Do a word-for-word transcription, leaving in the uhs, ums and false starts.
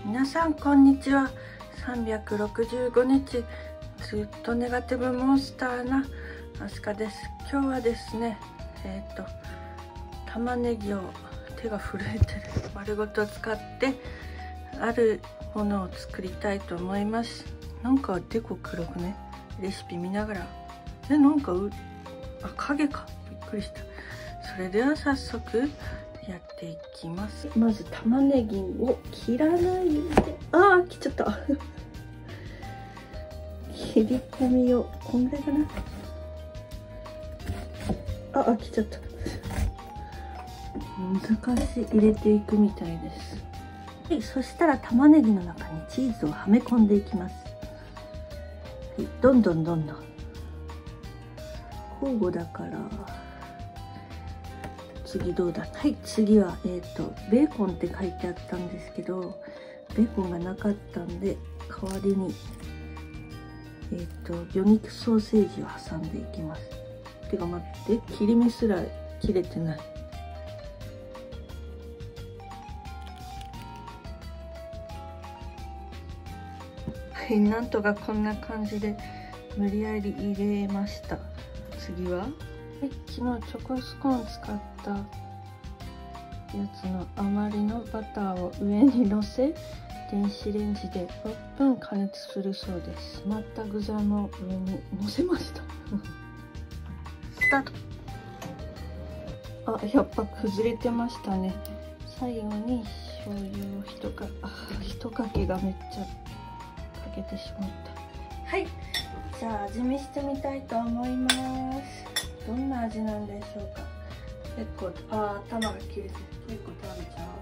皆さんこんにちは。さんびゃくろくじゅうごにちずっとネガティブモンスターなアスカです。今日はですねえっ、ー、と玉ねぎを手が震えてる丸ごと使ってあるものを作りたいと思います。なんかデコ黒くね、レシピ見ながらえなんかうあ影か、びっくりした。それでは早速やっていきます。まず玉ねぎを切らないで、ああ切っちゃった切り込みをこんぐらいかな。ああ切っちゃった。難しい、入れていくみたいです。はい、そしたら玉ねぎの中にチーズをはめ込んでいきます。はい、どんどんどんどん交互だから。次どうだ。はい、次はえっ、ー、とベーコンって書いてあったんですけど、ベーコンがなかったんで代わりにえっ、ー、と魚肉ソーセージを挟んでいきます。てか待って、切り目すら切れてない。はい、なんとかこんな感じで無理やり入れました。次は、はい、昨日チョコスコーン使ったやつの余りのバターを上にのせ、電子レンジでろっぷん加熱するそうです。余った具材も上にのせましたスタート。あ、やっぱ崩れてましたね。最後に醤油をひとかあひとかけがめっちゃかけてしまった。はい、じゃあ味見してみたいと思います。どんな味なんでしょうか。結構あ頭が切れて結構食べちゃう。